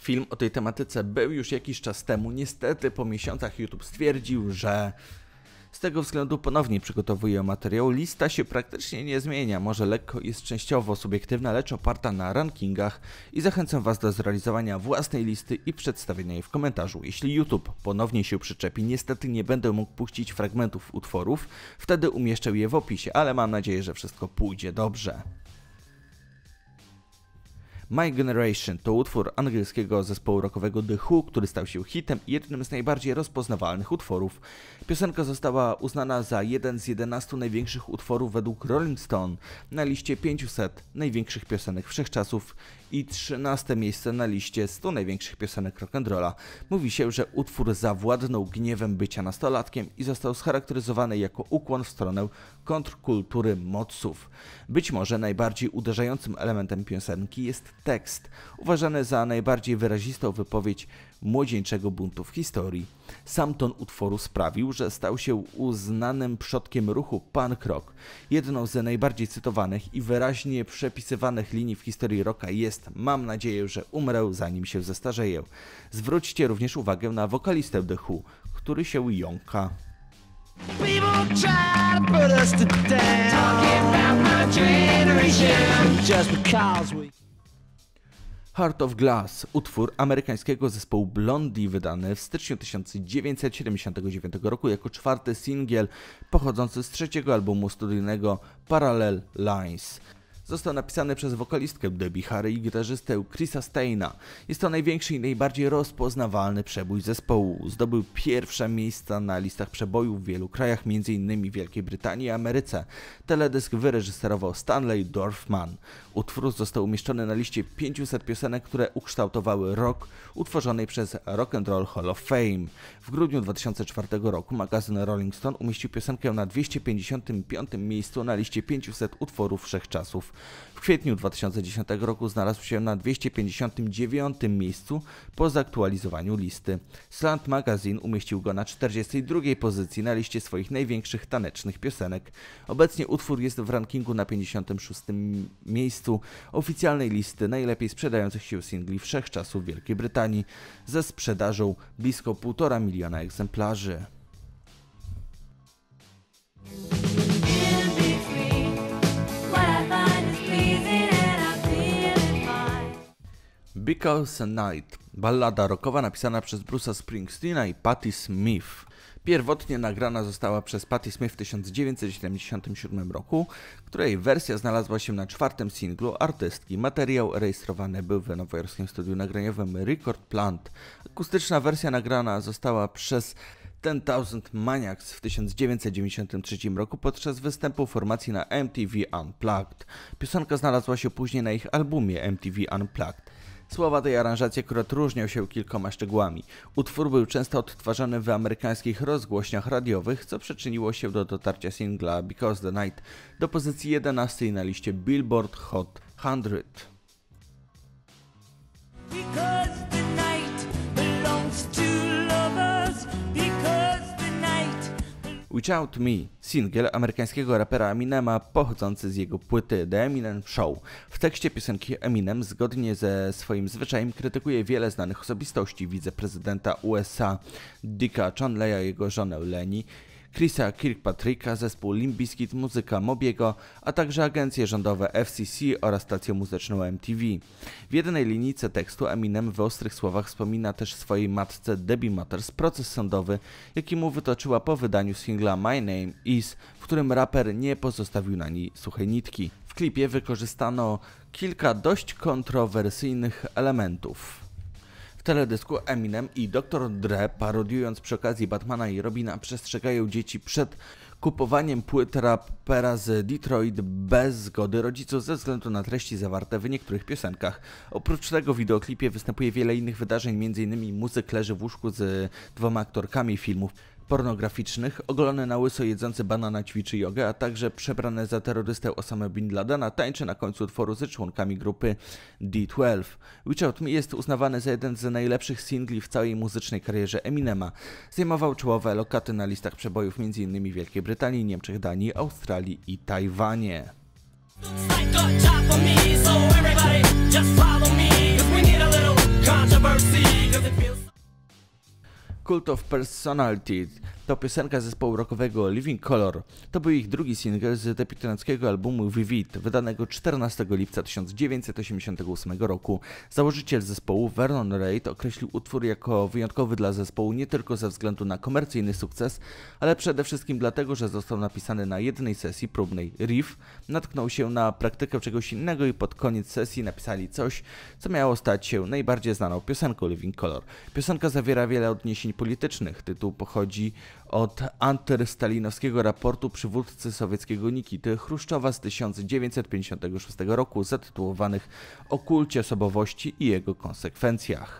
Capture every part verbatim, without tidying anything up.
Film o tej tematyce był już jakiś czas temu, niestety po miesiącach YouTube stwierdził, że z tego względu ponownie przygotowuje materiał. Lista się praktycznie nie zmienia, może lekko jest częściowo subiektywna, lecz oparta na rankingach i zachęcam Was do zrealizowania własnej listy i przedstawienia jej w komentarzu. Jeśli YouTube ponownie się przyczepi, niestety nie będę mógł puścić fragmentów utworów, wtedy umieszczę je w opisie, ale mam nadzieję, że wszystko pójdzie dobrze. My Generation to utwór angielskiego zespołu rockowego The Who, który stał się hitem i jednym z najbardziej rozpoznawalnych utworów. Piosenka została uznana za jeden z jedenastu największych utworów według Rolling Stone na liście pięciuset największych piosenek wszechczasów i trzynaste miejsce na liście stu największych piosenek rock'n'rolla. Mówi się, że utwór zawładnął gniewem bycia nastolatkiem i został scharakteryzowany jako ukłon w stronę kontrkultury moców. Być może najbardziej uderzającym elementem piosenki jest tekst, uważany za najbardziej wyrazistą wypowiedź młodzieńczego buntu w historii. Sam ton utworu sprawił, że stał się uznanym przodkiem ruchu punk rock. Jedną z najbardziej cytowanych i wyraźnie przepisywanych linii w historii rocka jest: mam nadzieję, że umrę, zanim się zestarzeję. Zwróćcie również uwagę na wokalistę The Who, który się jąka. Heart of Glass, utwór amerykańskiego zespołu Blondie, wydany w styczniu tysiąc dziewięćset siedemdziesiątego dziewiątego roku jako czwarty singiel pochodzący z trzeciego albumu studyjnego Parallel Lines. Został napisany przez wokalistkę Debbie Harry i gitarzystę Chrisa Steina. Jest to największy i najbardziej rozpoznawalny przebój zespołu. Zdobył pierwsze miejsca na listach przebojów w wielu krajach, między innymi Wielkiej Brytanii i Ameryce. Teledysk wyreżyserował Stanley Dorfman. Utwór został umieszczony na liście pięciuset piosenek, które ukształtowały rock, utworzonej przez Rock and Roll Hall of Fame. W grudniu dwa tysiące czwartego roku magazyn Rolling Stone umieścił piosenkę na dwieście pięćdziesiątym piątym miejscu na liście pięciuset utworów wszechczasów. W kwietniu dwa tysiące dziesiątego roku znalazł się na dwieście pięćdziesiątym dziewiątym miejscu po zaktualizowaniu listy. Slant Magazine umieścił go na czterdziestej drugiej pozycji na liście swoich największych tanecznych piosenek. Obecnie utwór jest w rankingu na pięćdziesiątym szóstym miejscu oficjalnej listy najlepiej sprzedających się singli wszechczasów w Wielkiej Brytanii ze sprzedażą blisko półtora miliona egzemplarzy. Because a Night, ballada rockowa napisana przez Bruce'a Springsteena i Patti Smith. Pierwotnie nagrana została przez Patti Smith w tysiąc dziewięćset siedemdziesiątym siódmym roku, której wersja znalazła się na czwartym singlu artystki. Materiał rejestrowany był w nowojorskim studiu nagraniowym Record Plant. Akustyczna wersja nagrana została przez ten Thousand Maniacs w tysiąc dziewięćset dziewięćdziesiątym trzecim roku podczas występu formacji na M T V Unplugged. Piosenka znalazła się później na ich albumie M T V Unplugged. Słowa tej aranżacji akurat różnią się kilkoma szczegółami. Utwór był często odtwarzany w amerykańskich rozgłośniach radiowych, co przyczyniło się do dotarcia singla Because the Night do pozycji jedenastej na liście Billboard Hot sto. Without Me, singiel amerykańskiego rapera Eminema pochodzący z jego płyty The Eminem Show. W tekście piosenki Eminem zgodnie ze swoim zwyczajem krytykuje wiele znanych osobistości, wiceprezydenta U S A Dicka Chenleya, jego żonę Leni, Chrisa Kirkpatricka, zespół Limp Bizkit, muzyka Mobiego, a także agencje rządowe F C C oraz stację muzyczną M T V. W jednej linijce tekstu Eminem w ostrych słowach wspomina też swojej matce Debbie Matters proces sądowy, jaki mu wytoczyła po wydaniu singla My Name Is, w którym raper nie pozostawił na niej suchej nitki. W klipie wykorzystano kilka dość kontrowersyjnych elementów. W teledysku Eminem i doktor Dre, parodiując przy okazji Batmana i Robina, przestrzegają dzieci przed kupowaniem płyt rapera z Detroit bez zgody rodziców ze względu na treści zawarte w niektórych piosenkach. Oprócz tego w wideoklipie występuje wiele innych wydarzeń, między innymi muzyk leży w łóżku z dwoma aktorkami filmów pornograficznych, ogolony na łyso jedzący banana ćwiczy jogę, a także przebrany za terrorystę Osama Bin Ladena tańczy na końcu utworu z członkami grupy D dwanaście. Without Me jest uznawany za jeden z najlepszych singli w całej muzycznej karierze Eminema. Zajmował czołowe lokaty na listach przebojów między innymi w Wielkiej Brytanii, Niemczech, Danii, Australii i Tajwanie. Cult of Personality to piosenka zespołu rockowego Living Colour. To był ich drugi singiel z debiutanckiego albumu Vivid, wydanego czternastego lipca tysiąc dziewięćset osiemdziesiątego ósmego roku. Założyciel zespołu Vernon Reid określił utwór jako wyjątkowy dla zespołu nie tylko ze względu na komercyjny sukces, ale przede wszystkim dlatego, że został napisany na jednej sesji próbnej. Riff natknął się na praktykę czegoś innego i pod koniec sesji napisali coś, co miało stać się najbardziej znaną piosenką Living Colour. Piosenka zawiera wiele odniesień politycznych. Tytuł pochodzi od antystalinowskiego raportu przywódcy sowieckiego Nikity Chruszczowa z tysiąc dziewięćset pięćdziesiątego szóstego roku zatytułowanych o kulcie osobowości i jego konsekwencjach.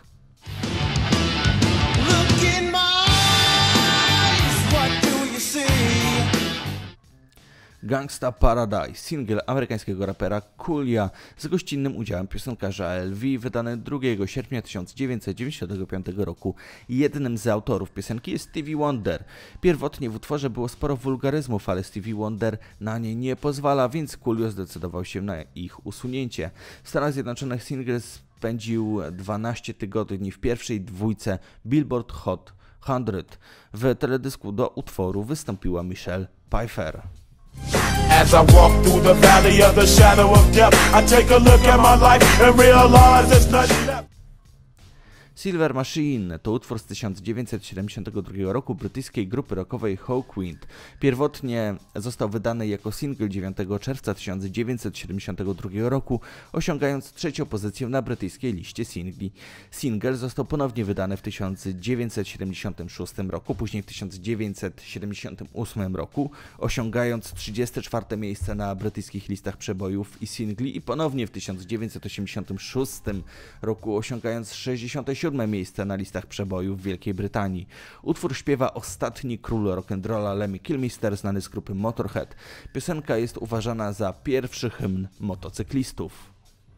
Gangsta Paradise, singiel amerykańskiego rapera Coolia z gościnnym udziałem piosenkarza L V, wydany drugiego sierpnia tysiąc dziewięćset dziewięćdziesiątego piątego roku. Jednym z autorów piosenki jest Stevie Wonder. Pierwotnie w utworze było sporo wulgaryzmów, ale Stevie Wonder na nie nie pozwala, więc Coolio zdecydował się na ich usunięcie. W Stanach Zjednoczonych singiel spędził dwanaście tygodni w pierwszej dwójce Billboard Hot sto. W teledysku do utworu wystąpiła Michelle Pfeiffer. As I walk through the valley of the shadow of death, I take a look at my life and realize there's nothing left. Silver Machine to utwór z tysiąc dziewięćset siedemdziesiątego drugiego roku brytyjskiej grupy rockowej Hawkwind. Pierwotnie został wydany jako singiel dziewiątego czerwca tysiąc dziewięćset siedemdziesiątego drugiego roku, osiągając trzecią pozycję na brytyjskiej liście singli. Singiel został ponownie wydany w tysiąc dziewięćset siedemdziesiątym szóstym roku, później w tysiąc dziewięćset siedemdziesiątym ósmym roku, osiągając trzydzieste czwarte miejsce na brytyjskich listach przebojów i singli i ponownie w tysiąc dziewięćset osiemdziesiątym szóstym roku, osiągając sześćdziesiąte siódme miejsce na listach przebojów w Wielkiej Brytanii. Utwór śpiewa ostatni król rock'n'rolla Lemmy Kilmister, znany z grupy Motorhead. Piosenka jest uważana za pierwszy hymn motocyklistów.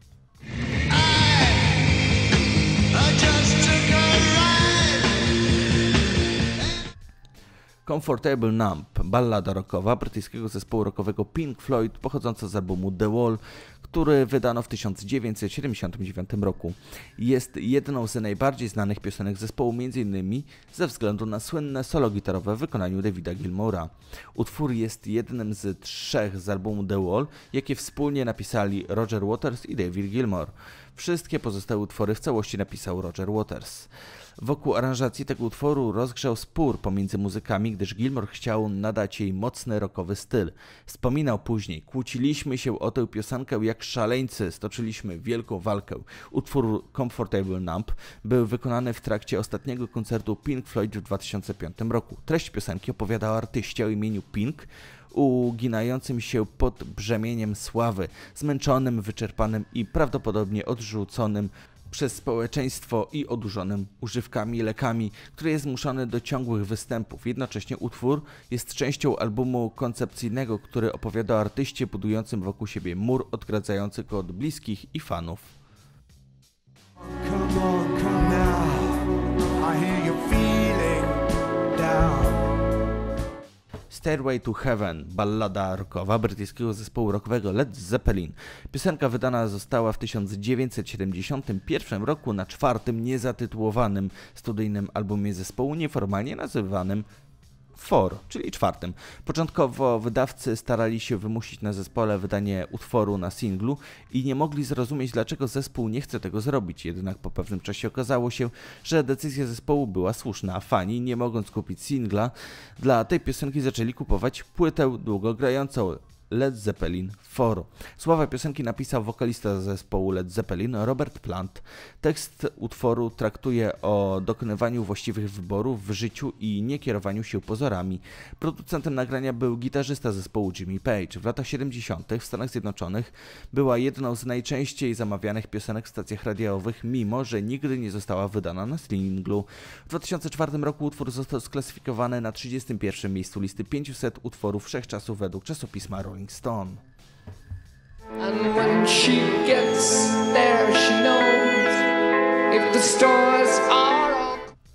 Comfortable Numb, ballada rockowa brytyjskiego zespołu rockowego Pink Floyd, pochodząca z albumu The Wall, który wydano w tysiąc dziewięćset siedemdziesiątym dziewiątym roku. Jest jedną z najbardziej znanych piosenek zespołu, m.in. ze względu na słynne solo gitarowe w wykonaniu Davida Gilmoura. Utwór jest jednym z trzech z albumu The Wall, jakie wspólnie napisali Roger Waters i David Gilmour. Wszystkie pozostałe utwory w całości napisał Roger Waters. Wokół aranżacji tego utworu rozgrzał spór pomiędzy muzykami, gdyż Gilmour chciał nadać jej mocny rockowy styl. Wspominał później: kłóciliśmy się o tę piosenkę jak szaleńcy, stoczyliśmy wielką walkę. Utwór Comfortable Numb był wykonany w trakcie ostatniego koncertu Pink Floyd w dwa tysiące piątym roku. Treść piosenki opowiada o artyście o imieniu Pink, uginającym się pod brzemieniem sławy, zmęczonym, wyczerpanym i prawdopodobnie odrzuconym przez społeczeństwo i odurzonym używkami i lekami, który jest zmuszony do ciągłych występów. Jednocześnie utwór jest częścią albumu koncepcyjnego, który opowiada o artyście budującym wokół siebie mur odgradzający go od bliskich i fanów. Come on, come now. I hear you feeling down. Stairway to Heaven, ballada rockowa brytyjskiego zespołu rockowego Led Zeppelin. Piosenka wydana została w tysiąc dziewięćset siedemdziesiątym pierwszym roku na czwartym niezatytułowanym studyjnym albumie zespołu, nieformalnie nazywanym Four, czyli czwartym. Początkowo wydawcy starali się wymusić na zespole wydanie utworu na singlu i nie mogli zrozumieć, dlaczego zespół nie chce tego zrobić. Jednak po pewnym czasie okazało się, że decyzja zespołu była słuszna, a fani, nie mogąc kupić singla, dla tej piosenki zaczęli kupować płytę długogrającą Led Zeppelin Four. Słowa piosenki napisał wokalista zespołu Led Zeppelin Robert Plant. Tekst utworu traktuje o dokonywaniu właściwych wyborów w życiu i nie kierowaniu się pozorami. Producentem nagrania był gitarzysta zespołu Jimmy Page. W latach siedemdziesiątych w Stanach Zjednoczonych była jedną z najczęściej zamawianych piosenek w stacjach radiowych, mimo że nigdy nie została wydana na singlu. W dwa tysiące czwartym roku utwór został sklasyfikowany na trzydziestym pierwszym miejscu listy pięciuset utworów wszechczasów według czasopisma Rolling Stone. And when she gets there, she knows if the stars are all...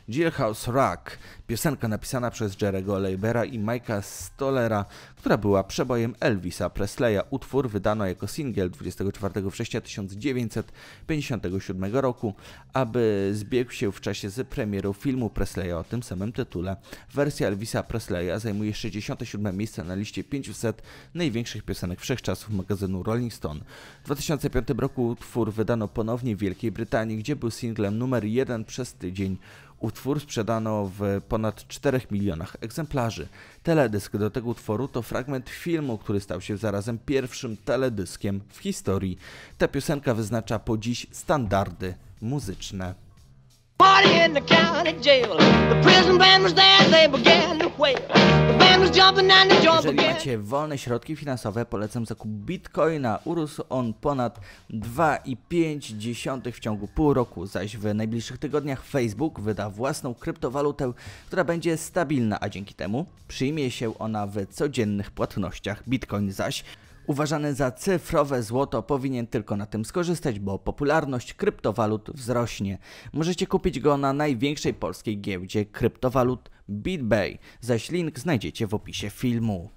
Jailhouse Rock, piosenka napisana przez Jerry'ego Leibera i Mike'a Stollera, która była przebojem Elvisa Presleya. Utwór wydano jako singiel dwudziestego czwartego września tysiąc dziewięćset pięćdziesiątego siódmego roku, aby zbiegł się w czasie z premierą filmu Presleya o tym samym tytule. Wersja Elvisa Presleya zajmuje sześćdziesiąte siódme miejsce na liście pięciuset największych piosenek wszechczasów magazynu Rolling Stone. W dwa tysiące piątym roku utwór wydano ponownie w Wielkiej Brytanii, gdzie był singlem numer jeden przez tydzień. Utwór sprzedano w ponad czterech milionach egzemplarzy. Teledysk do tego utworu to fragment filmu, który stał się zarazem pierwszym teledyskiem w historii. Ta piosenka wyznacza po dziś standardy muzyczne. Party in the county jail. The prison band was there, they began to wail. The band was jumping and the joint Jeżeli began. macie wolne środki finansowe, polecam zakup bitcoina. Urósł on ponad dwa i pięć dziesiątych w ciągu pół roku, zaś w najbliższych tygodniach Facebook wyda własną kryptowalutę, która będzie stabilna, a dzięki temu przyjmie się ona w codziennych płatnościach. Bitcoin zaś, uważany za cyfrowe złoto, powinien tylko na tym skorzystać, bo popularność kryptowalut wzrośnie. Możecie kupić go na największej polskiej giełdzie kryptowalut BitBay, zaś link znajdziecie w opisie filmu.